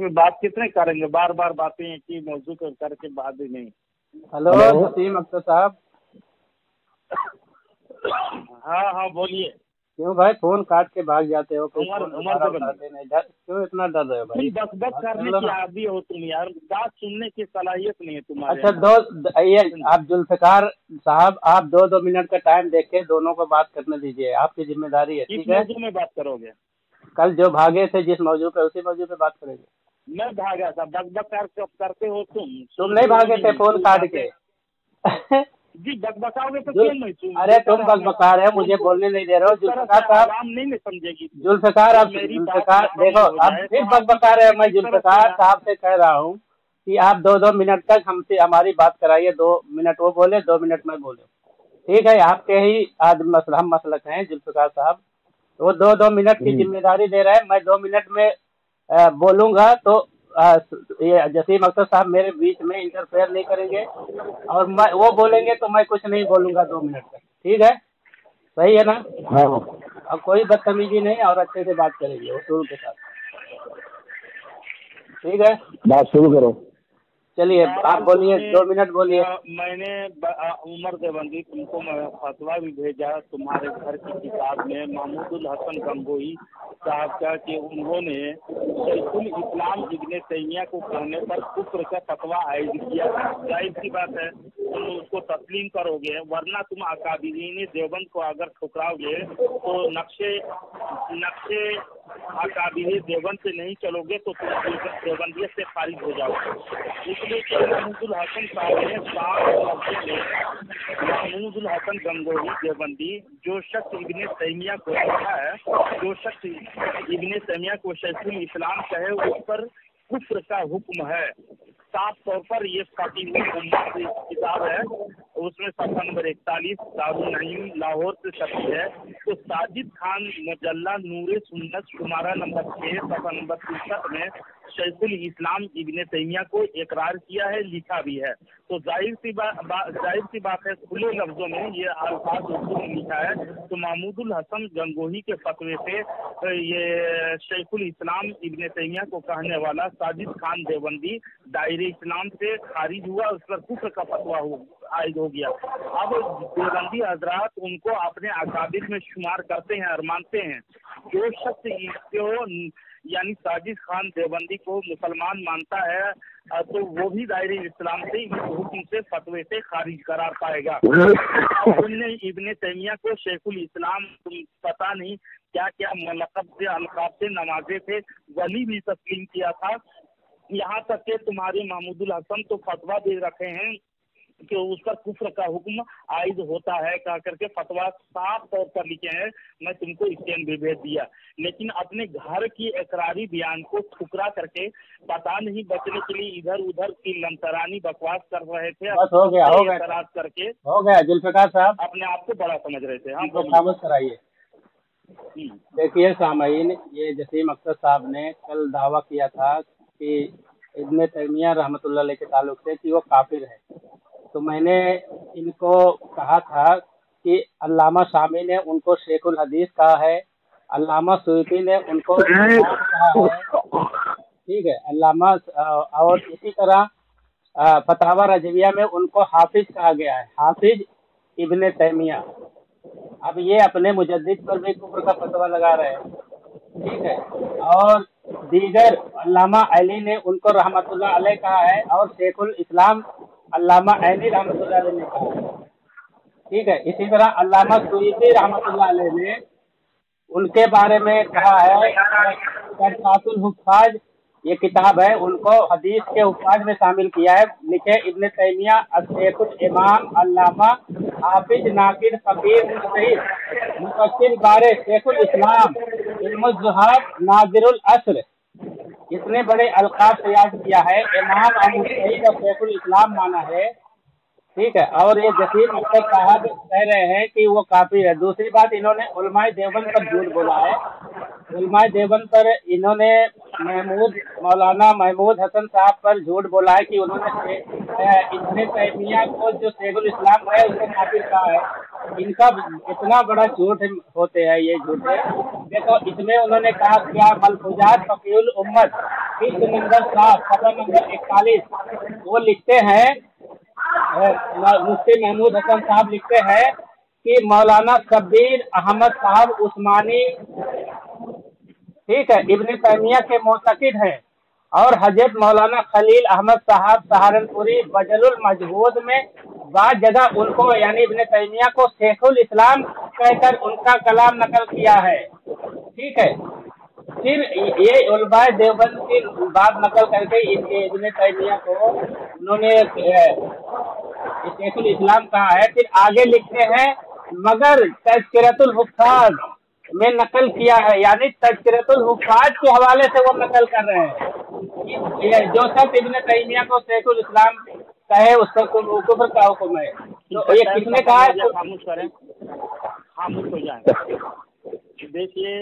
में बात कितने करेंगे, बार बार बातें एक ही मौजू करके बात ही नहीं। हेलो जसीम अख्तर साहब। हाँ हाँ बोलिए। क्यों भाई फोन काट के भाग जाते हो? उमर नहीं, क्यों इतना डर रहे हो भाई? बक करने की आदी हो तुम यार, बात सुनने की सलाहियत नहीं है तुम्हारे। अच्छा ये आप जुल्फिकार साहब, आप 2 मिनट का टाइम देख के दोनों को बात करने दीजिए, आपकी जिम्मेदारी है। ठीक है, किस मौजू में बात करोगे? कल जो भागे थे जिस मौजू पे, उसी मौजू पे बात करेंगे। मैं भागा था? बक करते हो तुम नहीं भागे थे फोन काट के? जी बकबकाओगे तो क्यों नहीं सुन? अरे तुम बकबका रहे हो, मुझे बोलने नहीं दे रहे हो। जुल्फिकार साहब नहीं समझेगी जुल्फिकार, अब जुल्फिकार देखो, अब फिर बकबका रहे हो। मैं जुल्फिकार साहब से कह रहा हूँ कि आप 2 मिनट तक हमसे हमारी बात कराइए। 2 मिनट वो बोले, 2 मिनट मैं बोले। ठीक है, आपके ही आज हम मसलक हैं जुल्फिकार साहब। वो 2 मिनट की जिम्मेदारी दे रहे हैं। मैं 2 मिनट में बोलूंगा तो ये जसीम अख्तर साहब मेरे बीच में इंटरफेयर नहीं करेंगे, और मैं वो बोलेंगे तो मैं कुछ नहीं बोलूंगा 2 मिनट तक। ठीक है, सही है ना? हाँ। अब कोई बदतमीजी नहीं, और अच्छे से बात करेंगे उसूल के साथ। ठीक है, बात शुरू करो। चलिए आप बोलिए, 2 मिनट बोलिए। मैंने उमर देवबंदी तुमको मैं फतवा भी भेजा तुम्हारे घर की किताब में, महमूदुल हसन गंगोही साहब का, कि उन्होंने शैखुल इस्लाम इब्ने तैमिया को कहने पर कुफ्र का फतवा आयद किया। जाहिर सी बात है तुम उसको तस्लीम करोगे, वरना तुम अकाबिरीन देवबंद को अगर ठुकराओगे तो नक्शे अकाबिरी देवबंद से नहीं चलोगे तो तुम देवबंदियत से खारिज हो जाओगे। इसलिए महमूदुल हसन साहब ने महमूदुल हसन गंगोही देवबंदी, जो शख्स इब्ने तैमिया को है, जो शख्स इब्ने तैमिया को शैखुल इस्लाम कहे, उस पर कुफ्र का हुक्म है। साफ तौर पर ये किताब है, उसमें सफ़ा नंबर 41 दारुल नईम लाहौर से छपी है। तो साजिद खान मजल्ला नूरे सुन्नत शुमारा नंबर 6 सफ़ा नंबर 63 में शैखुल इस्लाम इब्ने तैमिया को इकरार किया है, लिखा भी है। तो जाहिर सी बात है, खुले लफ्जों में ये अल्फाज उर्दू में लिखा है। तो महमूदुल हसन गंगोही के फतवे से ये शैखुल इस्लाम इब्ने तैमिया को कहने वाला साजिद खान देवबंदी दायरे इस्लाम से खारिज हुआ, उस पर कुफ्र का फतवा आयद हो गया। अब देवबंदी हजरात उनको अपने अकाबिर में शुमार करते हैं और मानते हैं। जो शख्स इसको यानी साजिद खान देवबंदी को मुसलमान मानता है तो वो भी दायरे इस्लाम से इस हुक्म से फतवे से खारिज करार पाएगा। उन्होंने इब्ने तैमिया को शैखुल इस्लाम पता नहीं क्या क्या लक़ब से अलक़ाब से नवाजे थे, वली भी तस्लीम किया था। यहाँ तक के तुम्हारे महमूदुल हसन तो फतवा दे रखे हैं कि उस पर कुफ्र का हुक्म आयद होता है, कह करके फतवा साफ तौर पर लिखे हैं। मैं तुमको स्टैंड भी भेज दिया, लेकिन अपने घर की इकरारी बयान को ठुकरा करके पता नहीं बचने के लिए इधर उधर की लंतरानी बकवास कर रहे थे। बस हो गया करके हो गया जुल्फिकार साहब, अपने आप को बड़ा समझ रहे थे। हाँ खामोश कराइए। देखिए सामाईन, ये जसीम अख्तर साहब ने कल दावा किया था कि इब्ने तैमिया रहमतुल्लाह अलैह के ताल्लुक से कि वो काफिर है। तो मैंने इनको कहा था कि अल्लामा शामी ने उनको शेखुल हदीस कहा है, अल्लामा सूयती ने उनको कहा है। ठीक है, अल्लामा और इसी तरह फतावा रजविया में उनको हाफिज कहा गया है, हाफिज इब्ने तैमिया। अब ये अपने मुजद्दिद पर भी कुफ्र का फतवा लगा रहे हैं। ठीक है, और दीगर अल्लामा अली ने उनको रहमतुल्लाह अलैह कहा है, और शेखुल इस्लाम अल्लामा ऐनी रहमतुल्लाह अलैह ने कहा है। ठीक है, इसी तरह अल्लामा सूयती रहमतुल्लाह अलैह ने उनके बारे में कहा है। तरकातुल हुफ़ाज़ ये किताब है, उनको हदीस के हुफ़ाज़ में शामिल किया है। लिखे इब्ने तैमिया शेखुल इमाम अल्लामा हाफिज नाकिद फकीह मुज्तहिद मुफस्सिर बारे शेखुल इस्लाम इल्मुज़ ज़ुहाद नाज़िरुल असर, इतने बड़े अलकाब से याद किया है। इमाम और मुज्तहिद और शेखुल इस्लाम माना है। ठीक है, और ये जसीम अख्तर साहब कह रहे हैं कि वो काफिर है। दूसरी बात, इन्होंने उलमाए देवबंद पर झूठ बोला है। उलमाए देवबंद पर इन्होंने मौलाना महमूद हसन साहब पर झूठ बोला है कि उन्होंने इब्ने तैमिया को जो शेखुल इस्लाम है उसको काफिर कहा है। इनका इतना बड़ा झूठ होते हैं ये झूठे। देखो, इसमें उन्होंने कहा क्या मलफूजात फकीउल उम्मत किस्त नंबर 7 सफा नंबर 41 वो लिखते हैं, मुफ्ती महमूद हसन साहब लिखते हैं कि मौलाना शब्बीर अहमद साहब उस्मानी, ठीक है, इब्न तैमिया के मोतकिद हैं और हजरत मौलाना खलील अहमद साहब सहारनपुरी बजलुल मजहूद में बाद जगह उनको यानी इब्न तैमिया को शेखुल इस्लाम कहकर उनका कलाम नकल किया है, ठीक है। फिर ये उलमाए देवबंद की बात नकल करके इनके इब्न तैमिया को उन्होंने शेखुल इस्लाम कहा है। फिर आगे लिखते हैं मगर तज़किरतुल हुफ़्फ़ाज़ में नकल किया है, यानी तज़किरतुल हुफ़्फ़ाज़ के हवाले से वो नकल कर रहे हैं। जो शख्स इब्न तैमिया को शेखुल इस्लाम कहे उस पर कुफ्र का हुक्म है। तो ये किसने कहा है? खामोश करें, खामोश हो जाए। देखिए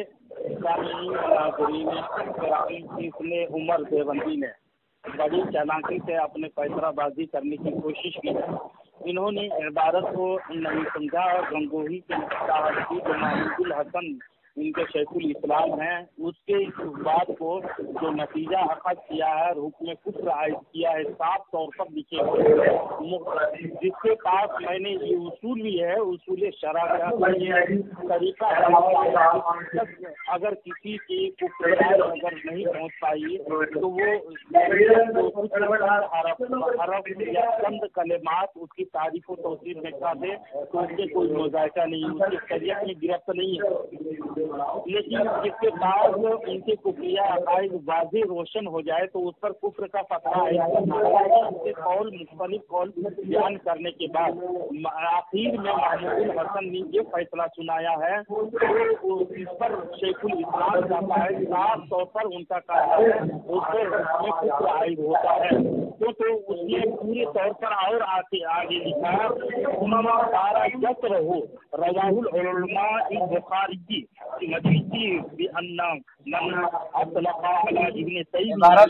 इसने उमर देवबंदी ने बड़ी चालाकी से अपने फैसलाबाजी करने की कोशिश की है। इन्होंने इबारत को नहीं समझा और गंगोही के जो महमूदुल हसन इनके शेखुल इस्लाम हैं उसके बात को जो नतीजा अखज़ किया है और हुक्म कुफ्र आयद किया है, साफ तौर पर लिखे हुए, जिसके पास मैंने ये उसूल भी है, उसूल शरअ का ये तरीका है। अगर किसी की कुफ्र अगर नहीं पहुँच पाई तो वो हरफ या चंद कलेमात उसकी तारीफ व तौसीफ में कर दे तो उससे कोई मोज़ायका नहीं, उसकी शरीयत में गिरफ्त नहीं है। लेकिन जिसके बाद इनके कुफरिया अकायद वाज़ेह रोशन हो जाए तो उस पर कुफ्र का फतवा है। कौल मुख्तलिफ कौल बयान करने के बाद आखिर में महमूदुल हसन ने ये फैसला सुनाया है तो इस पर शेखुल इस्लाम जाता है, साफ तौर पर उनका कहना है उस पर कुफ्र आयद होता है। तो उसने पूरे तौर पर और आगे लिखा सारा यत्र हो रवाहुल उलमा बुखारी की मजलिसी भी अन्ना मन अतलक़ा अला इब्न तैमिया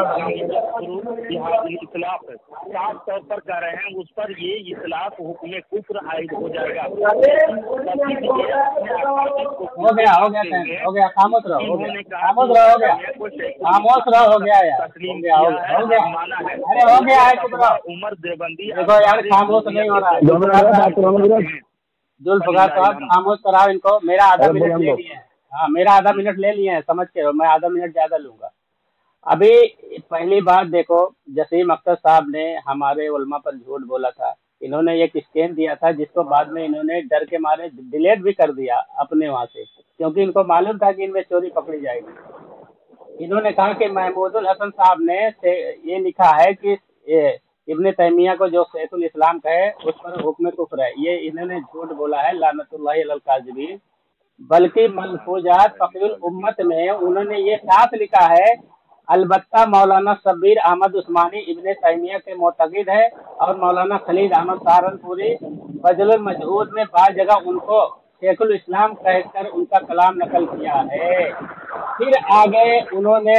इतलाक़, साफ तौर पर कह रहे हैं उस पर ये इतलाक़ हुक्म कुफ्र आयद हो जाएगा। हो गया खामोश रहो, हो गया यार, अरे हो गया है उमर देवबंदी देखो यार, खामोश नहीं हो रहा है। जुल्फ़िकार साहब खामोश कराओ इनको। मेरा आधा मिनट ले लिए हैं, हाँ मेरा आधा मिनट ले लिए हैं, समझ के मैं आधा मिनट ज़्यादा लूँगा। अभी पहली बात देखो, जसीम अख्तर साहब ने हमारे उलमा पर झूठ बोला था। इन्होंने एक स्कैन दिया था जिसको बाद में इन्होंने डर के मारे डिलीट भी कर दिया अपने वहाँ से, क्योंकि इनको मालूम था कि इनमें चोरी पकड़ी जाएगी। इन्होंने कहा कि महमूदुल हसन साहब ने ये लिखा है कि इब्न तैमिया को जो शेखुल इस्लाम कहे उस पर हुक्म कुफ्र है। ये इन्होंने झूठ बोला है, लानतुल्लाहि अलल काज़िबीन। बल्कि मलफूजात फ़क़ीहुल उम्मत में उन्होंने ये साफ लिखा है, अलबत्ता मौलाना शब्बीर अहमद उस्मानी इब्न तैमिया के मोतकिद है और मौलाना खलील अहमद सहारनपुरी बजलुल मजहूद में बाद जगह उनको शेखुल इस्लाम कहकर उनका कलाम नकल किया है। फिर आगे उन्होंने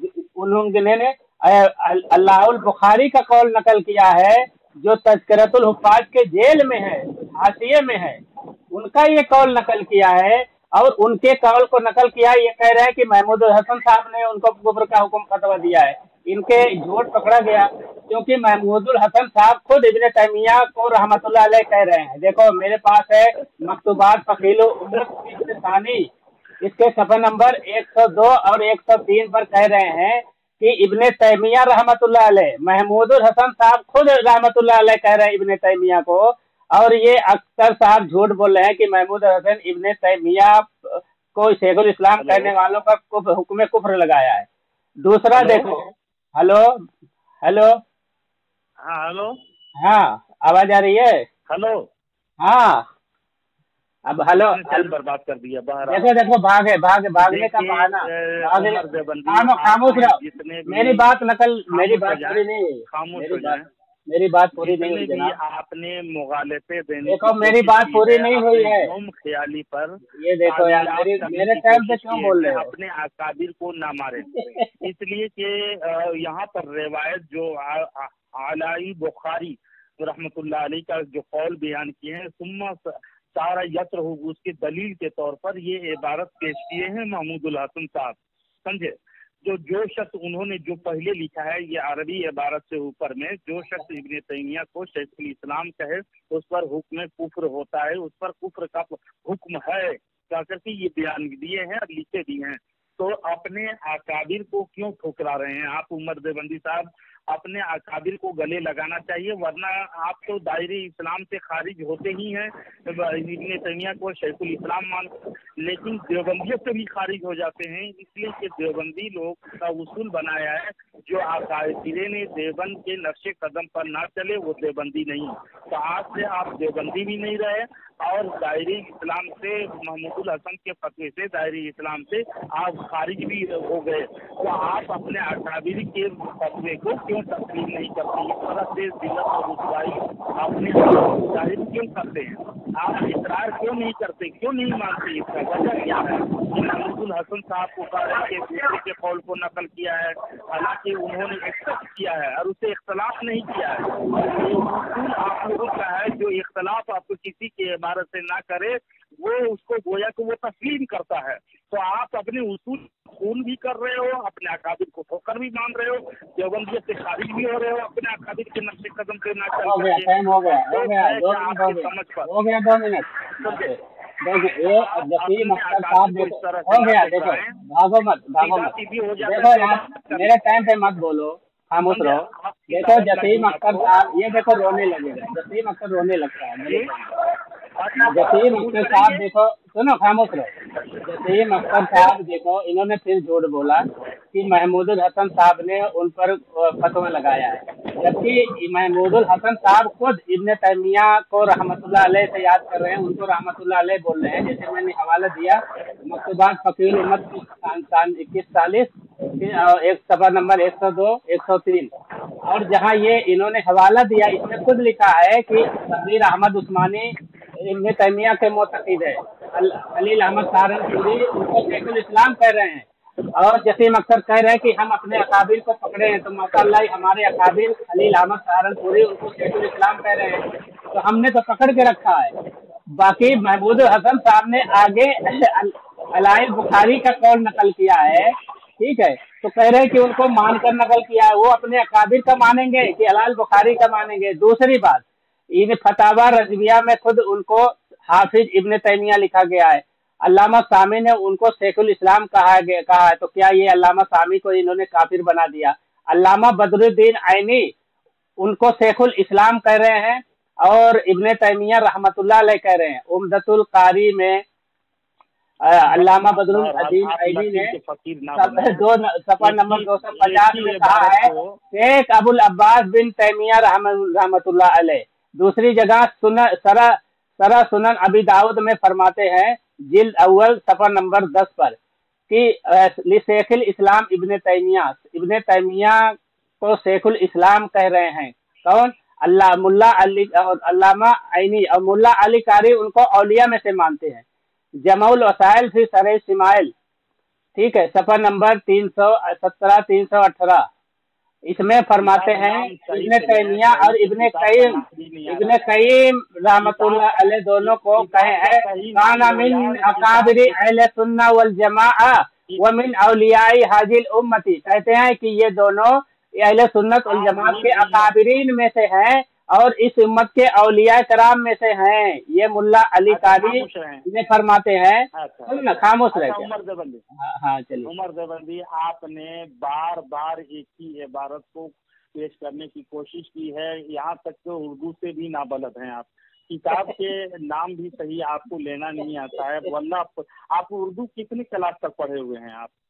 अल्लाहुल बुखारी का कौल नकल किया है जो तज़किरतुल हुफ़्फ़ाज़ के जेल में है, हाशिये में है, उनका ये कौल नकल किया है और उनके कौल को नकल किया। ये कह रहे हैं कि महमूदुल हसन साहब ने उनको कुफ्र का हुक्म फतवा दिया है। इनके झूठ पकड़ा गया क्योंकि महमूदुल हसन साहब खुद इब्न तैमिया को रहमतुल्लाह अलैह कह रहे हैं। देखो मेरे पास है मकतूबात फ़क़ीहुल उम्मत सानी, इसके सफ़ा नंबर 102 और 103 पर कह रहे हैं कि इब्न तैमिया रहमतुल्लाह अलैह, महमूदुल हसन साहब खुद रहमतुल्लाह अलैह कह रहे हैं इब्न तैमिया को, और ये अख्तर साहब झूठ बोल रहे हैं कि महमूद हसन इब्न तैमिया को शेखुल इस्लाम कहने वालों का हुक्म कुफ्र लगाया है। दूसरा देखो, हेलो हाँ हेलो, हाँ आवाज आ रही है? हेलो, हाँ अब हेलो बर्बाद कर दिया। देखो भागने का बहाना। खामोश रहो, मेरी बात पूरी नहीं, मेरी बात पूरी नहीं हुई जनाब। आपने मुगालते देने, देखो मेरी बात पूरी नहीं हुई है ख्याली पर। ये देखो यार, मेरे टाइम पे क्यों बोल रहे हो? अपने अकाबिर को ना मारे, इसलिए कि यहाँ पर रिवायत जो आलाई बुखारी रहमतुल्लाह अलैह का जो कौल बयान किए हैं, सुम्मा सारा यत्र हो, उसके दलील के तौर पर ये इबारत पेश किए हैं महमूदुल हसन साहब, समझे। जो शख्स उन्होंने जो पहले लिखा है ये अरबी इबारत से ऊपर में, जो शख्स इब्ने तैमिया को शेखुल इस्लाम कहे उस पर हुक्म कुफ्र होता है, उस पर कुफ्र का हुक्म है, क्या करके ये बयान दिए हैं और लिखे भी हैं। तो अपने अकाबिर को क्यों ठुकरा रहे हैं आप उमर देवबंदी साहब? अपने अकाबिर को गले लगाना चाहिए, वरना आप तो दायरे इस्लाम से खारिज होते ही हैं। इब्ने तैमिया को शेखुल इस्लाम मान, लेकिन देवबंदियों से भी खारिज हो जाते हैं, इसलिए कि देवबंदी लोग का उसूल बनाया है जो अकाबिर ने देवबंद के नक्शे कदम पर ना चले वो देवबंदी नहीं। तो आज से आप देवबंदी भी नहीं रहे और दायरे इस्लाम से महमूदुल हसन के फतवे से दायरे इस्लाम से आप खारिज भी हो गए। तो आप अपने अकाबिर के फतवे को क्यों तस्लीम नहीं करते? इस तरह से जिल्लत और रुसवाई अपने जाहिर क्यों करते हैं? आप इकरार क्यों नहीं करते, क्यों नहीं मानते? इसका वजह क्या है कि महमूदुल हसन साहब को कहा कि दूसरे के कौल को नकल किया है, हालांकि उन्होंने एक्सेप्ट किया है और उसे इख्तलाफ नहीं किया है। ये उसूल आप लोगों का है, जो इख्तलाफ आपको किसी के इबारत से ना करे वो उसको गोया को वो तस्लीम करता है। तो आप अपने उसूल खून भी कर रहे हो, अपने अकाबिर को ठोकर भी मान रहे हो, देवबंदियत से खारिज भी हो रहे हो, अपने अकाबिर के नक्शे कदम पे ना चल हो गया, टाइम हो गया, हो गया, आपकी समझ पर हो गया 2 मिनट। देखो ये जसीम अख्तर साहब हो गया, देखो भागो मत देखो यार, मेरे टाइम पे मत बोलो, खामोश रहो। देखो जसीम अख्तर साहब, ये देखो रोने लगेगा, जसीम अख्तर रोने लगता है। जसीम अख्तर साहब देखो, सुनो, खामोश रहो। जसीम अख्तर साहब देखो, इन्होंने फिर झूठ बोला कि महमूदुल हसन साहब ने उन पर फतवा लगाया है, जबकि महमूदुल हसन साहब खुद इब्ने तैमिया को रहमतुल्लाह अलैह से याद कर रहे हैं, उनको रहमतुल्लाह अलैह बोल रहे हैं। जैसे मैंने हवाला दिया मकतूबात फकीर उम्मत 2140 एक सफा नंबर 102 103, और जहाँ ये इन्होंने हवाला दिया इसमें खुद लिखा है कि तबरीर अहमद उस्मानी इब्ने तैमिया के मोतक़िद है, खलील अहमद सहारनपुरी उनको शेखुल इस्लाम कह रहे हैं, और जसीम अख्तर कह रहे हैं कि हम अपने अकाबिर को पकड़े हैं। तो माशाअल्लाह हमारे अकाबिर खलील अहमद सहारनपुरी उनको शेखुल इस्लाम कह रहे हैं, तो हमने तो पकड़ के रखा है। बाकी महमूद हसन साहब ने आगे अलाइल बुखारी का कौल नकल किया है, ठीक है, तो कह रहे हैं कि उनको मानकर नकल किया है, वो अपने अकाबिर का मानेंगे कि अलाइल बुखारी का मानेंगे? दूसरी बात, इन फतावा रज़विया में खुद उनको हाफिज इब्ने तैमिया लिखा गया है, अल्लामा सामी ने उनको शेखुल इस्लाम कहा है, तो क्या ये अल्लामा सामी को इन्होंने काफिर बना दिया? अल्लामा बदरुद्दीन आइनी उनको शेखुल इस्लाम कह रहे हैं और इब्ने तैमिया रहमतुल्लाह अलैह कह रहे हैं। उम्दतुल कारी में अल्लामा बदरुद्दीन आइनी ने सफा नंबर 250 में कहा है शेख अबुल अब्बास बिन तैमिया रहमतुल्लाह अलैह। दूसरी जगह सरा सुनन अबी दाऊद में फरमाते हैं जिल्द अव्वल सफा नंबर 10 पर कि शेखुल इस्लाम इब्ने तैमिया को शेखुल इस्लाम कह रहे हैं। कौन? मुल्ला अली और अल्लामा आइनी और मुल्ला अली कारी उनको औलिया में से मानते हैं। जमाउल वसाइल फिर सरे शिमाइल, ठीक है, सफा नंबर 317 318, इसमें फरमाते हैं इब्ने तैमिया और इब्ने कय्यिम रहमतुल्लाह अलैह दोनों को कहे हैं काना मिन अकाबिरी अहले सुन्ना वल जमाआ व मिन औलियाई हाजिल उम्मती। कहते हैं कि ये दोनों अहले सुन्नत वल जमात के अकाबिरीन में से हैं और इस उम्मत के औलिया कराम में से हैं। ये मुल्ला अली कारी ने फरमाते हैं। सुन खामोश रहे। उमर देवबंदी, हाँ चलिए। उमर देवबंदी, आपने बार बार एक ही इबारत को पेश करने की कोशिश की है, यहाँ तक कि उर्दू से भी नाबलद हैं आप। किताब के नाम भी सही आपको लेना नहीं आता है। वल्लाह आप उर्दू कितनी क्लास तक पढ़े हुए हैं? आप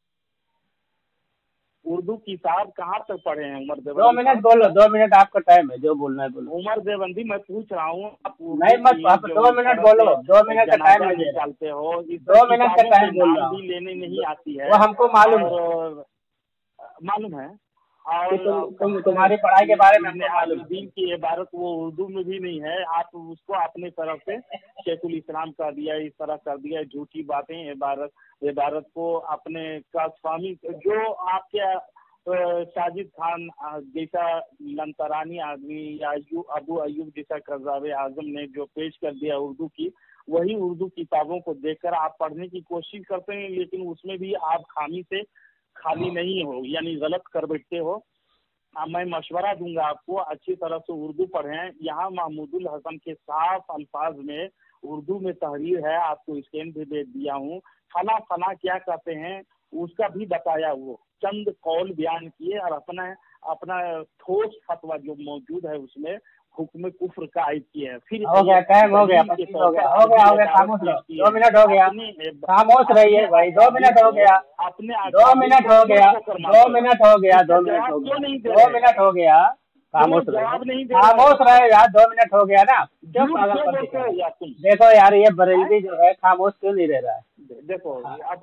उर्दू किताब कहाँ तक पढ़े हैं उमर देवबंदी? 2 मिनट बोलो, 2 मिनट आपका टाइम है, जो बोलना है बोलो। उमर देवबंदी, मैं पूछ रहा हूँ आप नहीं मत, आप 2 मिनट बोलो, 2 मिनट का टाइम है, निकालते हो, 2 मिनट का टाइम बोल रहा भी लेने नहीं आती है, वो हमको मालूम है। और तुम्हारी पढ़ाई के बारे में हमने मालूम दीन की इबारत वो उर्दू में भी नहीं है, आप उसको अपने तरफ से शेखुल इस्लाम कर दिया, इस तरह कर दिया, झूठी बातें इबारत को अपने का स्वामी जो आपके साजिद खान जैसा लंतरानी आदमी या अबू अयूब जैसा कज़ावे आजम ने जो पेश कर दिया उर्दू की, वही उर्दू किताबों को देखकर आप पढ़ने की कोशिश करते हैं, लेकिन उसमें भी आप खाली नहीं हो, यानी गलत कर बैठते हो। मैं मशवरा दूंगा आपको, अच्छी तरह से उर्दू पढ़ें। यहाँ महमूदुल हसन के साफ अल्फाज में उर्दू में तहरीर है, आपको स्कैन भी दे दिया हूँ। फला फला क्या कहते हैं उसका भी बताया, वो चंद कौल बयान किए और अपना ठोस फतवा जो मौजूद है उसमें हुक्म कुफ्र का आयद किया है। फिर हो गया, टाइम हो गया, 25 हो गया, खामोश रहो, 2 मिनट हो गया, खामोश रहिए भाई, 2 मिनट हो गया, अपने 2 मिनट हो गया, 2 मिनट हो गया, 2 मिनट हो गया, 2 मिनट हो गया, खामोश रहे, खामोश रहे यार, 2 मिनट हो गया ना, क्यों पागल करते हो? देखो यार, ये बरेलवी जो है खामोश क्यों नहीं रह रहा है? देखो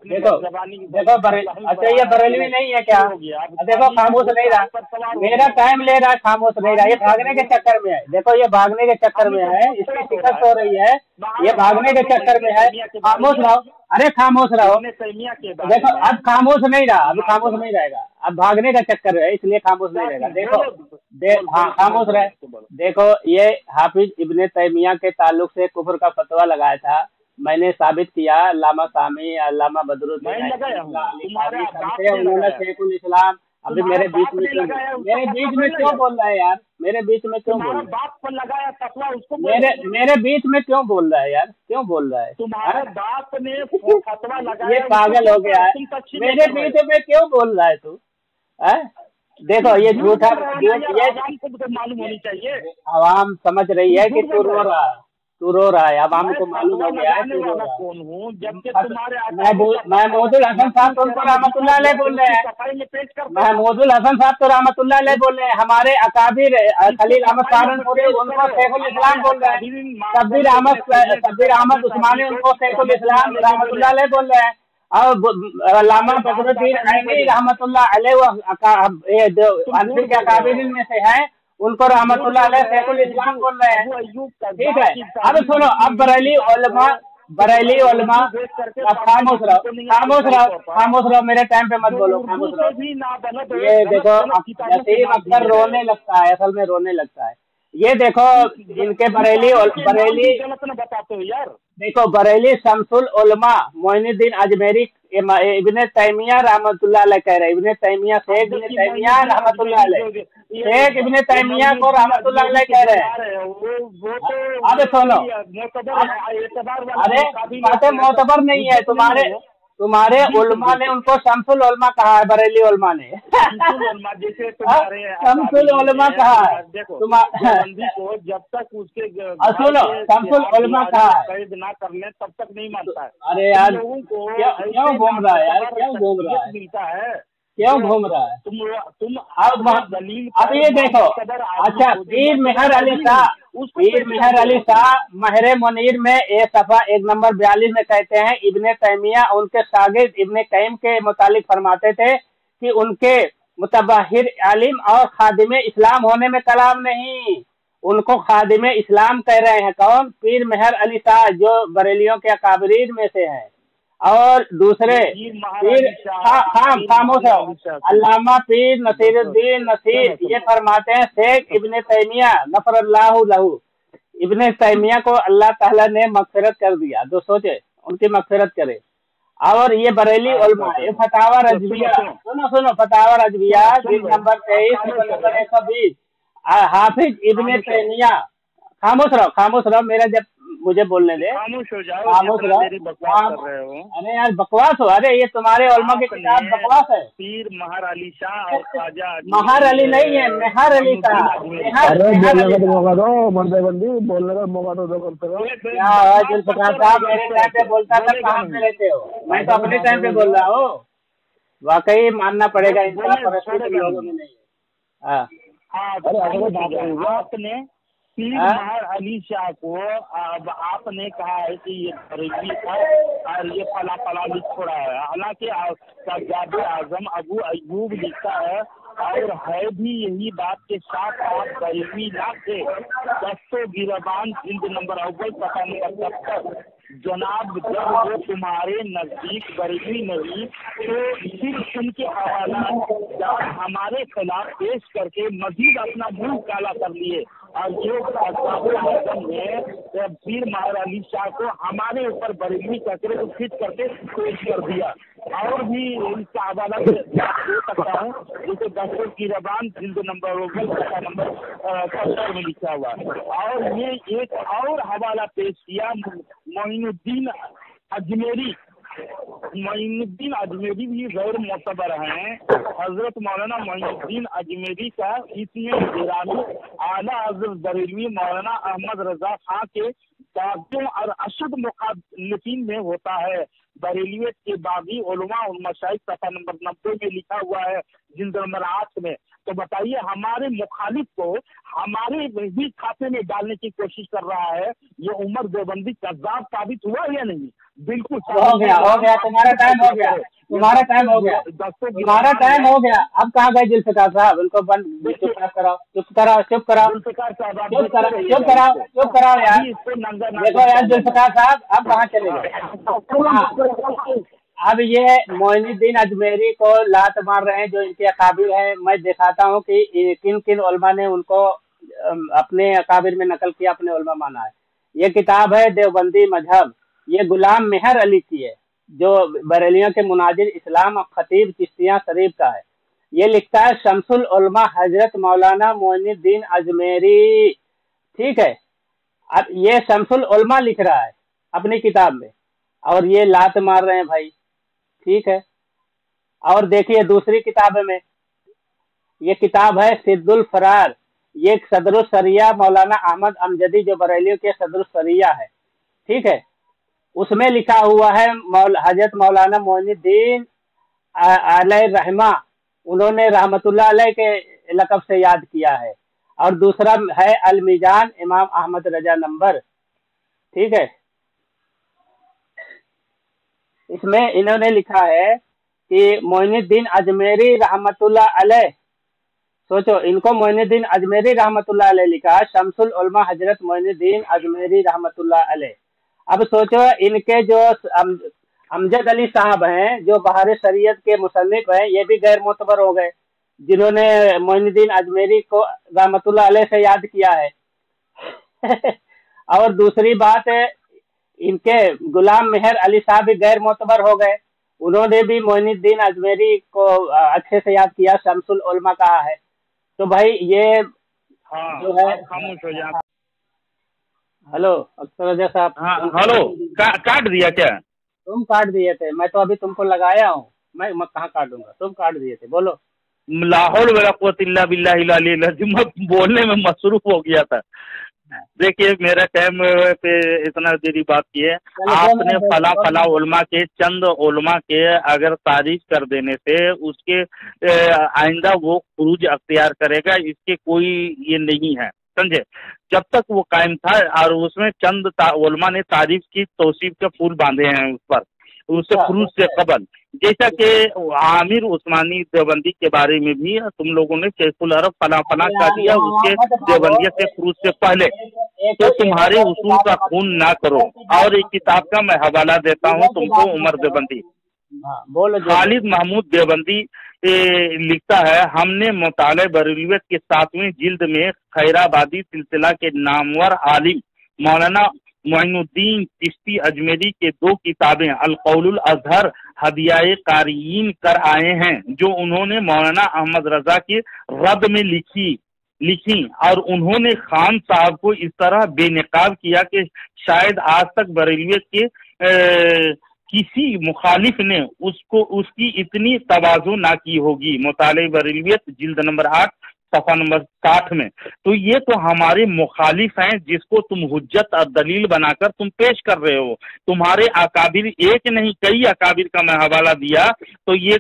अच्छा, ये बरेलवी नहीं है क्या? देखो खामोश नहीं रहा, मेरा टाइम ले रहा है, खामोश नहीं रहा, ये भागने के चक्कर में है। देखो ये भागने के चक्कर में है, इसकी शिकस्त हो रही है, ये भागने के चक्कर में है। खामोश रहो, अरे खामोश रहो। देखो अब खामोश नहीं रहा, अब खामोश नहीं रहेगा, अब भागने का चक्कर है, इसलिए खामोश नहीं रहेगा। देखो हाँ, खामोश रहे। देखो ये हाफिज इब्ने तैमिया के ताल्लुक से कुफ्र का फतवा लगाया था, मैंने साबित किया। अल्लामा सामी, अल्लामा बदरुद्दीन, उन्होंने शेखुल इस्लाम, अभी मेरे बीच में क्यों बोल रहा है यार? मेरे बीच में क्यों बोल रहा है? मेरे बीच में क्यों बोल रहा है यार? क्यों बोल रहा है? तुम्हारे बाप ने फतवा लगाया, ये पागल हो गया है, मेरे बीच में क्यों बोल रहा है तू? देखो ये झूठा, ये मालूम होनी चाहिए, आवाम समझ रही है कि तू रो रहा है, तू रो रहा है, आवाम को मालूम हो गया है तू रो रहा है। कौन हूँ? जबकि तुम्हारे महमूदुल हसन साहब तो उनको रहमतुल्लाह अलैह बोल रहे हैं, महमूदुल हसन साहब तो रहमतुल्लाह अलैह बोल रहे हैं, हमारे अकाबिर खलील अहमद सहारनपुरी उनको शेखुल इस्लाम बोल रहे हैं, शब्बीर अहमद उस्मानी उनको शेखुल इस्लाम रहमतुल्लाह अलैह बोल रहे हैं, और अल्लामा बदरुद्दीन आइनी रहमतुल्लाह अलैह अनफी के अकाबिरीन में से हैं, उनको रहमतुल्लाह अलैह शेखुल इस्लाम बोल रहे हैं। ठीक है, अब सुनो, अब बरेली उलमा, खामोश रहो, मेरे टाइम पे मत बोलो, खामोश रहो। ये देखो नसीम अख्तर रोने लगता है, असल में रोने लगता है। ये देखो जिनके बरेली बताते हो यार, देखो बरेली शमसुल उलमा मोइनुद्दीन अजमेरी इब्ने तैमिया रहमतुल्लाह अलैह कह रहे हैं, इब्ने तैमिया शेख इब्ने तैमिया रहमतुल्लाह अलैह, शेख इब्ने तैमिया को रहमतुल्लाह अलैह कह रहे हैं। अब सुनो, अरे बातें मोतबर नहीं है, तुम्हारे उलमा ने उनको शमसुल उलमा कहा है, बरेली उलमा ने शमसुल उलमा कहा है। जब तक उसके सुनो, शमसुल उलमा कहा है, कैद ना कर ले तब तक नहीं मानता है। अरे यार क्यों घूम रहा है यार, क्यों घूम रहा है, मिलता है, क्यों घूम रहा है? तुम अब ये देखो, अच्छा पीर मेहर अली शाह महरे मुनीर में सफ़ा 1 नंबर 42 में कहते हैं, इब्ने तैमिया उनके शागिर्द इब्ने कैम के मुतालिक फरमाते थे कि उनके मुतबहिर आलिम और खादिम इस्लाम होने में कलाम नहीं, उनको खादिम इस्लाम कह रहे हैं। कौन? पीर मेहर अली शाह, जो बरेलियों के अकाबरीन में से हैं। और दूसरे पीर खामोश अल्लामा पीर नसीरुद्दीन नसीर ये फरमाते हैं, शेख इब्ने तैमिया नफरल्लाहु लहू, इब्ने तैमिया को अल्लाह ताला ने मगफिरत कर दिया, तो सोचे उनकी मगफिरत करे। और ये बरेली उलमा, ये फतावा रजविया, सुनो फतावा रजविया नंबर 23 नंबर 120, हाफिज इब्ने तैमिया। खामोश रहो, मेरा जब मुझे बोलने दे, खामोश हो जाओ, खामोश रहो, अरे यार बकवास हो, अरे ये तुम्हारे उलमा की किताब बकवास है। पीर महर अली शाह और ख्वाजा महर अली नहीं है, मेहर अली शाह। बोलने का मौका दो, मर्दे बंदी बोलने का मौका दो, जुल्फकार साहब मेरे टाइम पे बोलता था, कहाँ पे रहते हो? मैं तो अपने टाइम पे बोल रहा हूँ, वाकई मानना पड़ेगा, इंसाफ परिस्थिति लोगों में नहीं है। आपने पीर महर अली शाह को अब आपने कहा है कि ये बरेली था और ये फला फला लिख छोड़ा है, हालांकि सज्जाद आजम अबू अयूब लिखता है और है भी यही बात के साथ आप बरेलवी ना थे। दस्तो गिरबान जिल्द नंबर अव्वल सफा नंबर 70, जनाब जब वो तुम्हारे नजदीक बरेलवी नहीं तो सिर्फ उनके हवाला हमारे खिलाफ पेश करके मजीद अपना मुंह काला कर लिए और जो पीर महर अली शाह को हमारे ऊपर बरेलवी चक्र को फिट करके पेश कर दिया। और भी इसका हवाला दे सकता हूँ, जैसे दस्तूर की रबान जिल्द नंबर 70 में लिखा हुआ। और ये एक और हवाला पेश किया मोइनुद्दीन अजमेरी। मोइनुद्दीन अजमेरी भी गैर मोतबर हैं। हजरत मौलाना मोइनुद्दीन अजमेरी का इसमें ईरानी आला हजरत बरेलवी मौलाना अहमद रजा खां के बागियों और अशद मुखालिफिन में होता है। बरेलियत के बागी उलमा और मशाइख सफा नंबर 90 में लिखा हुआ है, जिल्द नंबर 8 में। तो बताइए, हमारे मुखालिफ को हमारे भी खाते में डालने की कोशिश कर रहा है, ये उमर देवबंदी कज़्ज़ाब साबित हुआ या नहीं? बिल्कुल हो गया, तुम्हारा टाइम हो गया, तुम्हारा टाइम हो गया, तुम्हारा टाइम हो गया। अब कहाँ गए जुल्फ़िकार साहब? उनको बंद चुप कराओ, चुप कराओ, चुप कराओ, चुप कराओ यार। देखो यार जुल्फ़िकार साहब, अब कहाँ चले गए? अब ये मोइनुद्दीन अजमेरी को लात मार रहे हैं जो इनके अकाबिर हैं। मैं दिखाता हूँ कि किन किन उलमा ने उनको अपने अकाबिर में नकल किया, अपने उलमा माना है। ये किताब है देवबंदी मजहब, ये गुलाम मेहर अली की है, जो बरेलियों के मुनाजिर इस्लाम और खतीब चिश्तिया शरीफ का है। ये लिखता है शमसुल उलमा हजरत मौलाना मोइनुद्दीन अजमेरी, ठीक है। अब ये शमसुल उलमा लिख रहा है अपनी किताब में, और ये लात मार रहे हैं भाई, ठीक है। और देखिए दूसरी किताब में, ये किताब है सिद्दुल फरार, ये सदरुल सरिया मौलाना अहमद अमजदी जो बरेलियों के सदरुल सरिया है, ठीक है। उसमें लिखा हुआ है हजरत मौलाना मोइनुद्दीन अलैहि रहमा, उन्होंने रहमतुल्लाह अलैह के लक़ब से याद किया है। और दूसरा है अल मीजान इमाम अहमद रजा नंबर, ठीक है। इसमें इन्होंने लिखा है कि मोइनुद्दीन अजमेरी रहमतुल्लाह अलैह, सोचो, इनको मोइनुद्दीन अजमेरी रहमतुल्लाह अलैह लिखा, शमसुल उलमा हजरत मोइनुद्दीन अजमेरी रहमतुल्लाह अलैह। अब सोचो, इनके जो अमजद अली साहब हैं जो बहार शरीयत के मुसन्निफ हैं, ये भी गैर मोतबर हो गए, जिन्होंने मोइनुद्दीन अजमेरी को रहमतुल्लाह अलैह से याद किया है। और दूसरी बात है, इनके गुलाम मेहर अली साहब भी गैर मोतबर हो गए, उन्होंने भी मोइनुद्दीन अजमेरी को अच्छे से याद किया, शमसुल उलमा कहा है। तो भाई ये जो है, खामोश हो जाए। हेलो अख्तर रजा साहब। हाँ हेलो, काट दिया क्या? तुम काट दिए थे, मैं तो अभी तुमको लगाया हूँ, मैं कहाँ काटूंगा, तुम काट दिए थे, बोलो। लाहौल वला कुव्वत इल्ला बिल्लाहिल अलील अज़ीम, बोलने में मसरूफ हो गया था। देखिए, मेरा टाइम पे इतना देरी बात की है, आपने फला उलमा के चंद उलमा के अगर तारीफ कर देने से उसके आइंदा वो खुरूज अख्तियार करेगा, इसके कोई ये नहीं है, समझे। जब तक वो कायम था और उसमें चंद उलमा ने तारीफ की, तौसीफ के फूल बांधे हैं उस पर, उससे खुरूज से कबल, जैसा कि आमिर उस्मानी देवबंदी के बारे में भी तुम लोगों ने शेखुल अरब फला कर दिया उसके देवबंदियत से खुरूज से पहले। तो तुम्हारे उसूल का खून ना करो। और एक किताब का मैं हवाला देता हूँ तुमको, उमर देवबंदी, खालिद महमूद देवबंदी लिखता है, हमने मुताले बरेलियत के 7वें जिल्द में खैराबादी सिलसिला के नामवर आलिम मौलाना मोइनुद्दीन चिश्ती अजमेरी के 2 किताबें अल कौलुल अज़हर हदियाए कारियीन कर आए हैं, जो उन्होंने मौलाना अहमद रजा के रद में लिखी और उन्होंने खान साहब को इस तरह बेनकाब किया कि शायद आज तक बरेलियत के किसी मुखालिफ ने उसकी इतनी तवाज़ु ना की होगी। मुताले बरेलियत जिल्द नंबर 8 सफ़ा नंबर 60 में। तो ये तो हमारे मुखालिफ हैं जिसको तुम हुज्जत और दलील बनाकर तुम पेश कर रहे हो। तुम्हारे अकाबिर, एक नहीं कई अकाबिर का मैं हवाला दिया, तो ये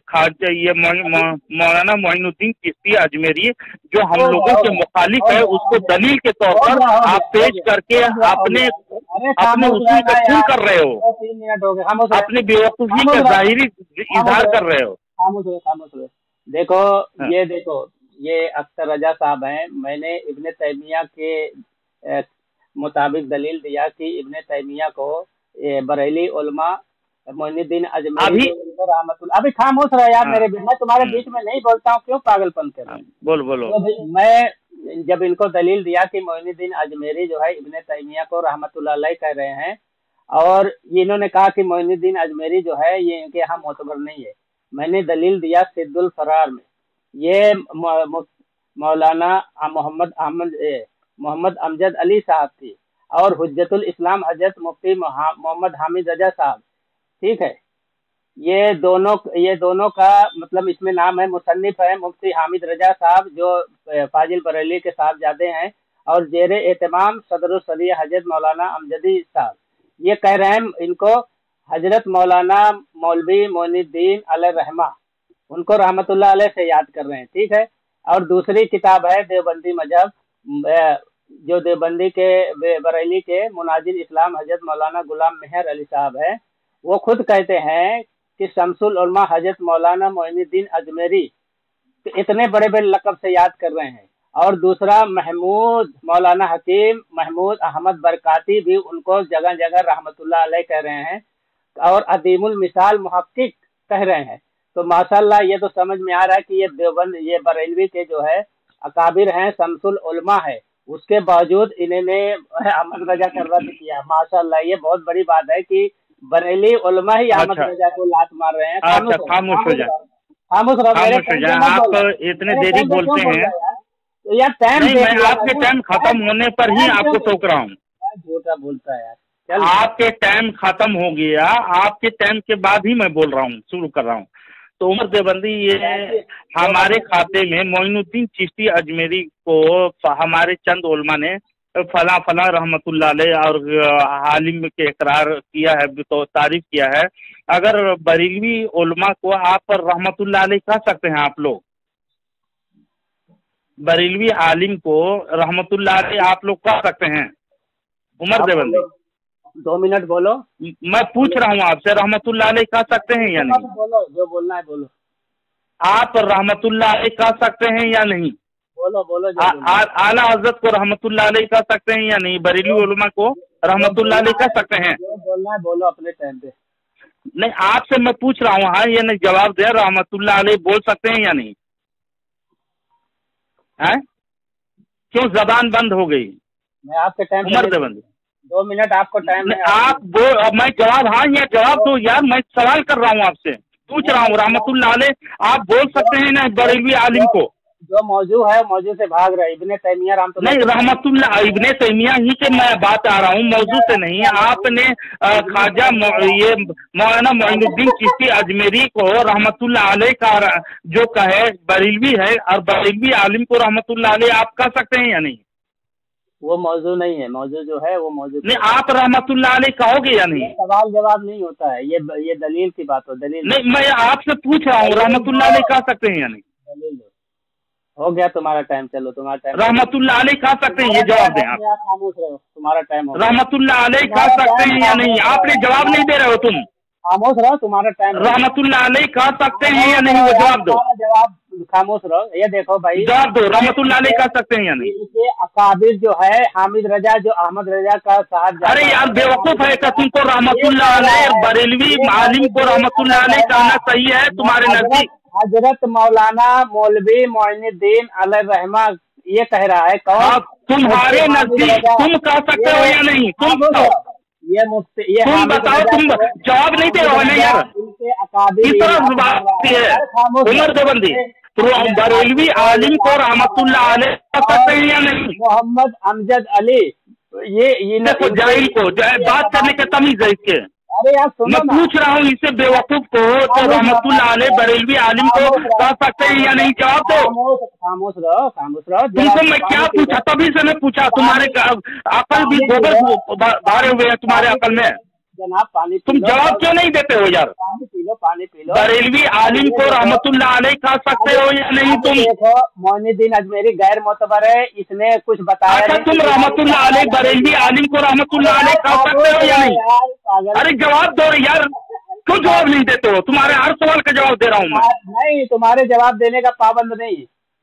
मौलाना मोइनुद्दीन चिश्ती अजमेरी जो हम लोगों के मुखालिफ है, उसको दलील के तौर पर आप पेश करके अपने उसूल का खून कर रहे हो, अपनी बेवकूफ़ी का जाहिरी इजहार कर रहे हो। देखो ये देखो, ये अख्तर रजा साहब हैं, मैंने इब्ने तैमिया के मुताबिक दलील दिया कि इब्ने तैमिया को बरेली उलमा मोइनुद्दीन अजमेरी रहमतुल्लाह, अभी खामोश रहा यार मेरे बीच, मैं तुम्हारे बीच में नहीं बोलता हूँ, क्यों पागलपन कर रहे हैं? बोलो। तो मैं जब इनको दलील दिया कि मोइनुद्दीन अजमेरी जो है इब्ने तैमिया को रहमतुल्लाह अलैह कह रहे हैं, और इन्होंने कहा कि मोइनुद्दीन अजमेरी जो है ये इनके यहाँ मोतबर नहीं है। मैंने दलील दिया सिद्दुल फरार में, ये मौलाना मोहम्मद अमजद अली साहब थी, और हुज्जतुल इस्लाम हजरत मुफ्ती मोहम्मद हामिद रजा साहब, ठीक है। ये दोनों का मतलब इसमें नाम है, मुसन्निफ है मुफ्ती हामिद रजा साहब जो फाजिल बरेली के साहबजादे हैं, और जेरे एहतमाम सदरुल सरिया हजरत मौलाना अमजदी साहब। ये कह रहे हैं इनको हजरत मौलाना मौलवी मोइनुद्दीन अलैहि रहमा, उनको रहमतुल्लाह अलैह से याद कर रहे हैं, ठीक है। और दूसरी किताब है देवबंदी मजहब, जो देवबंदी के बरेली के मुनाजिर इस्लाम हजरत मौलाना गुलाम मेहर अली साहब है। वो खुद कहते हैं कि शमसुल उलमा हजरत मौलाना मोइनुद्दीन अजमेरी इतने बड़े बड़े लक़ब से याद कर रहे हैं। और दूसरा महमूद मौलाना हकीम महमूद अहमद बरकाती भी उनको जगह जगह रहमतुल्लाह अलैह कह रहे हैं, और अदीमुल मिसाल मुहक्किक कह रहे हैं। तो माशाल्लाह ये तो समझ में आ रहा है कि ये देवबंद ये बरेलवी के जो है अकाबिर हैं, शमसुल उलमा है, उसके बावजूद इन्होंने अहमद रजा का रद्द किया। माशाल्लाह ये बहुत बड़ी बात है कि बरेली उलमा ही अहमद रजा को लात मार रहे हैं। खामोश हो जाए, खामोश हो जाए, आप इतने देरी बोलते हैं तो यार टाइम मैं आपके टाइम खत्म होने पर ही आपको टोक रहा हूँ। झूठा बोलता है यार, आपके टाइम खत्म हो गया, आपके टाइम के बाद ही मैं बोल रहा हूँ, शुरू कर रहा हूँ। तो उमर देवबंदी ये हमारे खाते में मोइनुद्दीन चिश्ती अजमेरी को हमारे चंद उलमा ने फला फला रहमतुल्लाह अलैह और आलिम के इकरार किया है, तो तारीफ किया है। अगर बरेलवी उलमा को आप रहमतुल्लाह अलैह कह सकते हैं, आप लोग बरेलवी आलिम को रहमतुल्लाह अलैह आप लोग कह सकते हैं? उमर देवबंदी 2 मिनट बोलो, मैं पूछ रहा हूँ आपसे, रहमतुल्लाह अलैह कह सकते हैं या नहीं? बोलो, जो बोलना है बोलो। आप रहमतुल्लाह अलैह कह सकते हैं या नहीं? बोलो आला हजरत को रहमतुल्लाह अलैह कह सकते हैं या नहीं? बरेलवी उलमा को रहमतुल्लाह अलैह कह सकते हैं? जो बोलना है बोलो अपने टाइम पे। नहीं, आपसे मैं पूछ रहा हूँ, हाँ ये नहीं जवाब दे, रहमतुल्लाह अलैह बोल सकते हैं या नहीं? है क्यों जबान बंद हो गई? मैं आपके टाइम उमर देवबंदी 2 मिनट आपको टाइम है, आप मैं जवाब हाँ या जवाब दो यार, मैं सवाल कर रहा हूँ आपसे, पूछ रहा हूँ। रहमतुल्लाह अलैह आप बोल सकते हैं ना बरेलवी आलिम को? जो मौजू है मौजू से भाग रहा है, इब्ने तैमिया रहमतुल्लाह नहीं, रहमतुल्लाह इब्ने तैमिया ही के मैं बात आ रहा हूँ, मौजू से नहीं। आपने ख्वाजा ये मौलाना मोइनुद्दीन चिश्ती अजमेरी को रहमतुल्लाह अलैह का जो कहे बरेलवी है, और बरेलवी आलिम को रहमतुल्लाह अलैह आप कह सकते हैं या नहीं? वो मौजू नहीं है, मौजू जो है वो मौजू नहीं, आप रहमतुल्लाह अलैह कहोगे या नहीं? सवाल जवाब नहीं होता है, ये दलील की बात हो, दलील नहीं, मैं आपसे पूछ रहा हूँ, रहमतुल्लाह अलैह कह सकते हैं या नहीं? दलील हो गया तुम्हारा टाइम, चलो तुम्हारा टाइम। रहमतुल्लाह अलैह कह सकते हैं, ये जवाब दें आप। खामोश रहो, तुम्हारा टाइम हो। रहमतुल्लाह अलैह कह सकते हैं या नहीं? आपने जवाब नहीं दे रहे हो तुम। खामोश रहो, तुम्हारा टाइम। रहमतुल्लाह अलैह कह सकते हैं या नहीं, वो जवाब दो। जवाब खामोश रहो, ये देखो भाई जवाब दो, रहमतुल्लाह अलैह कह सकते हैं या नहीं? इनके अकाबिर जो है हामिद रजा, जो अहमद रजा का साहब। अरे यार बेवकूफ है क्या तुमको? रहमतुल्लाह अलैह बरेलवी आलिम को रहमतुल्लाह अलैह कहना सही है तुम्हारे नजदीक? हजरत मौलाना मौलवी मोइनुद्दीन अलैहि रहमा ये कह रहा है, कौन? तुम्हारे नजदीक तुम कह सकते हो या नहीं? तुम ये मुफ्ती, ये तुम बताओ, तुम जवाब नहीं दे रहे हो ना यार, किस तरह बात है? उमर देवबंदी बरेलवी आलिम को रहमतुल्लाह अलैह कह सकते हैं या नहीं? मोहम्मद अमजद अली ये जाहिल को बात करने का तमीज है इसके? अरे यार मैं पूछ रहा हूँ इससे बेवकूफ को, तो रहमतुल्लाह अलैह बरेलवी आलिम को कह सकते हैं या नहीं? जवाब दो। खामोश रहो, खामोश रहो। तुमको मैं क्या पूछा? तभी से मैं पूछा, तुम्हारे अकल भी गोबर भरे हुए हैं तुम्हारे अकल में। जनाब पानी, तुम जवाब क्यों नहीं देते हो यार? पानी पी लो, पानी पी लो। बरेलवी आलिम को रहमतुल्लाह अलैह कह सकते हो या नहीं तुम? देखो मोइनुद्दीन अजमेरी गैर मोतबर है, इसने कुछ बताया। अच्छा, तुम रहमतुल्लाह अलैह बरेलवी आलिम को रहमतुल्लाह अलैह कह सकते हो या नहीं? अरे जवाब दो यार, क्यों जवाब नहीं देते हो? तुम्हारे हर सवाल का जवाब दे रहा हूँ मैं। नहीं, तुम्हारे जवाब देने का पाबंद नहीं।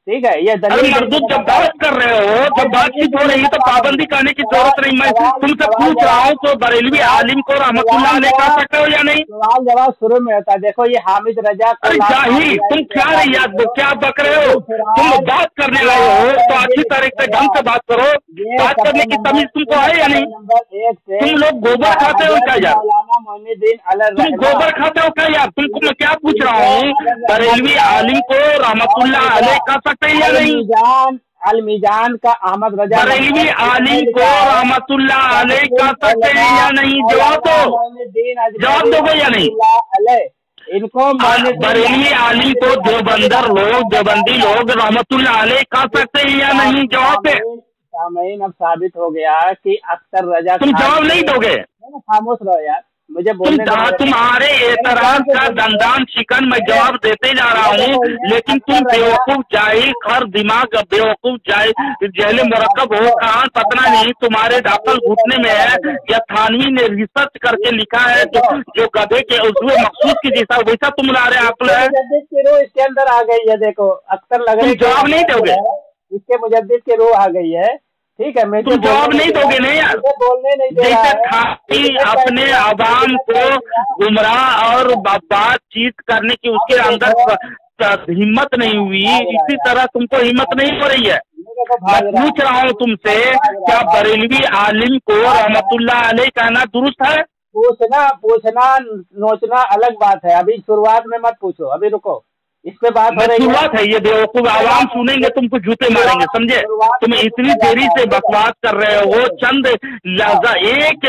ठीक है, ये अरे मरदूद, जब बात कर रहे हो, जब बातचीत हो रही है तो पाबंदी करने की जरूरत नहीं। मैं तुमसे पूछ रहा हूँ तो बरेलवी आलिम को रहमतुल्लाह अलैह कह सकते हो या नहीं? सवाल जवाब शुरू में होता है। देखो ये हामिद रजा, अरे जाहिल, तुम क्या याद क्या बक रहे हो? तुम बात करने आए हो तो अच्छी तरह से ढंग से बात करो। बात करने की तमीज तुमको है या नहीं? तुम लोग गोबर खाते हो क्या यार? तुम गोबर खाते हो क्या यार? तुमको मैं क्या पूछ रहा हूँ, बरेलवी आलिम को रहमतुल्लाह अलैह कह सकते हैं या नहीं? अलमीजान का अहमद रजा, बरेलवी आलिम को रहमतुल्लाह अलैह कह सकते हैं या नहीं? जवाब दो, जवाब दोगे या नहीं? इनको बरेलवी आलिम को देवबंदी लोग रहमतुल्लाह अलैह कह सकते हैं या नहीं? जवाब दे। सामईन, अब साबित हो गया कि अख्तर रजा, तुम जवाब नहीं दोगे? खामोश रहो यार, मुझे बोलने दो। तुम्हारे एतराज का दंदान शिकन मैं जवाब देते जा रहा हूँ, लेकिन तुम बेवकूफ जाहिल खर दिमाग बेवकूफ जहले मुरक्कब हो, कहाँ पतना नहीं तुम्हारे दाखिल घुटने में है या थानवी ने रिसर्च करके लिखा है जो गधे के उसमें मखसूस की जैसा वैसा तुम्हारे अक्ल है। इसके अंदर आ गई है, देखो अख्तर लग रही, जवाब नहीं दोगे? इसके मुजद्दिद की रूह आ गई है, ठीक है। मैं तुम जवाब नहीं दोगे नहीं यार? बोलने नहीं दे जैसे खाती अपने आवाम को गुमराह और बातचीत करने की उसके अंदर हिम्मत नहीं हुई, इसी तरह तुमको हिम्मत नहीं हो रही है। मैं पूछ रहा हूँ तुमसे, क्या बरेलवी आलिम को रहमतुल्लाह अलैह कहना दुरुस्त है? पूछना नोचना अलग बात है, अभी शुरुआत में मत पूछो, अभी रुको, इस पे बात हो रही है। शुरुआत है, ये बेवकूफ आवाम सुनेंगे तुमको जूते मारेंगे, समझे? तुम इतनी देरी से बकवास कर रहे हो, चंद लहजा एक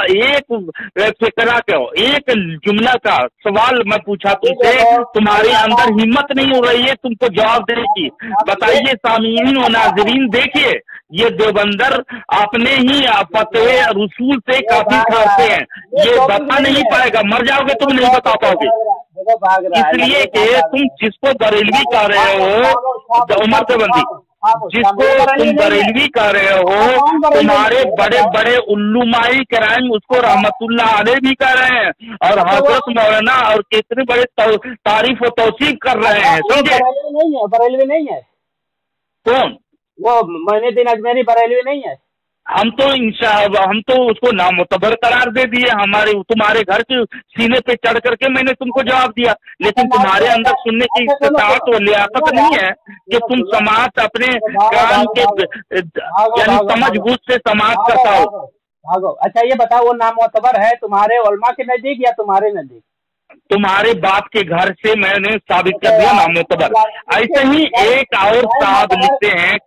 फिक्रा का एक जुमला का सवाल मैं पूछा तुमसे, तुम्हारे अंदर हिम्मत नहीं हो रही है तुमको जवाब देने की। बताइए सामीन और नाजरीन, देखिए ये देवबंदर अपने ही फतवे रसूल से काफी खाते हैं, ये बता नहीं पाएगा, मर जाओगे तुम, नहीं बता पाओगे। इसलिए कि तुम जिसको बरेलवी कह रहे हो, उमर देवबंदी, जिसको तुम बरेलवी कह रहे हो, तुम्हारे बड़े बड़े उल्लुमाई कराम उसको रहमतुल्लाह अलैह भी कह रहे हैं, और हजरत मौलाना और कितने बड़े तारीफ और तौसीफ कर रहे हैं, समझे? बरेलवी नहीं है। कौन? वो मोइनुद्दीन अजमेरी बरेलवी नहीं है। हम तो उसको नामुतबर करार दे दिए, तुम्हारे घर के सीने पे चढ़ करके मैंने तुमको जवाब दिया, लेकिन तुम्हारे अंदर सुनने की इस्तात और लियाकत नहीं है कि तुम समाज अपने काम के यानी समझबूझ से समाज का भागो। अच्छा ये बताओ, वो नामुतबर है तुम्हारे उलमा के नजदीक या तुम्हारे नजदीक? तुम्हारे बाप के घर से मैंने साबित कर दिया नामुतबर। ऐसे ही एक और साहब लिखते हैं,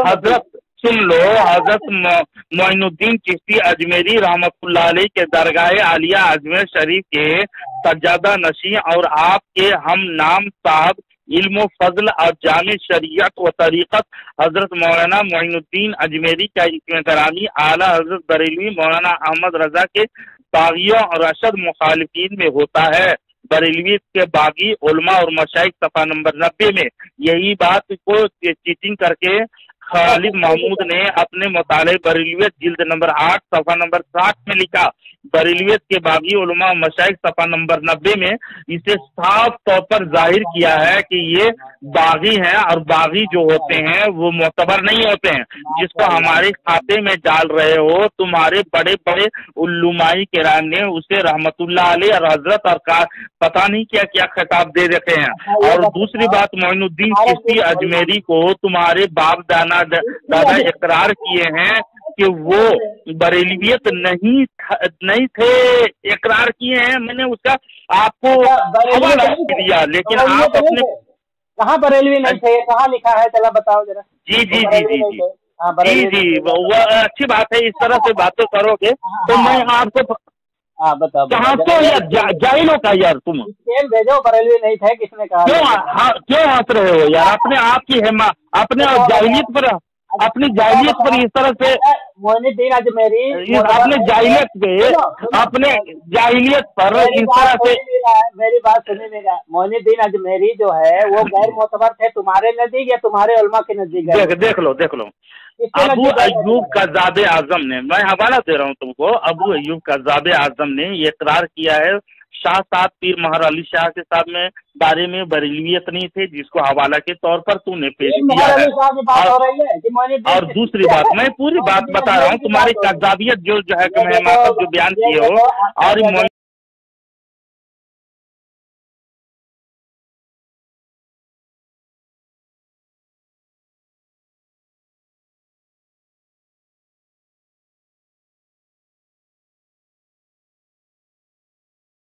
सुन लो, हजरत मोइनुद्दीन चिश्ती अजमेरी रहमतुल्लाह अलैह के दरगाह आलिया अजमेर शरीफ के सज्जादा नशी और आपके हम नाम साहब इल्म फजल और जामे शरीयत व तरीक़त हजरत मौलाना मोइनुद्दीन अजमेरी का इसमें करामी आला हजरत बरेलवी मौलाना अहमद रजा के बागियों और अशद मुखालिफिन में होता है। बरेलवी के बागी उलमा और मशाइख सफ़ा नंबर 90 में यही बात को चीटिंग करके खालिद महमूद ने अपने मुताले बरेलवियत जिल्द नंबर 8 सफ़ा नंबर 60 में लिखा। बरेलवियत के बागी उलमा मशाइख सफ़ा नंबर 90 में इसे साफ तौर पर जाहिर किया है कि ये बागी हैं, और बागी जो होते हैं वो मोतबर नहीं होते हैं, जिसको हमारे खाते में डाल रहे हो तुम्हारे बड़े बड़े उल्लुमाई किराम ने उसे रहमतुल्लाह अलैह और हजरत और पता नहीं क्या क्या खिताब दे देते हैं। और दूसरी बात, मोइनुद्दीन चिश्ती अजमेरी को तुम्हारे बाप दादा इकरार किए हैं कि वो बरेलवियत नहीं थे, इकरार किए हैं, मैंने उसका आपको हवाला दिया, लेकिन आप अपने कहाँ बरेलवी नहीं थे, कहाँ लिखा है, चला बताओ जरा। जी, वो अच्छी बात है, इस तरह से बातें करोगे तो मैं आपको बताओ कहाँ तो यार जाहिल हो का यार, तुम भेजो बरेलवी नहीं थे, किसने कहा? क्यों हंस रहे हो यार? अपने आप की हिम्मत, अपने जाहिलियत पर, अपनी जाहिलियत पर इस तरह से मोइनुद्दीन अजमेरी अपने जाहिलियत पे, अपने जाहिलियत पर इस तरह से। मेरी बात सुनिएगा, मोइनुद्दीन अजमेरी जो है वो गैर मोतबर थे तुम्हारे नजदीक या तुम्हारे उलमा के नजदीक? देख लो अबू अयूब कज़्ज़ाब आज़म ने, मैं हवाला दे रहा हूँ तुमको, अबू अयूब कज़्ज़ाब आज़म ने ये इकरार किया है शाह साहब पीर महर अली शाह के साथ में बारे में बरेलवियत नहीं थे, जिसको हवाला के तौर पर तूने पेश किया है। और दूसरी बात, मैं पूरी बात बता रहा हूँ, तुम्हारी कज़ाबियत जो है कि मैं जो बयान किए हो और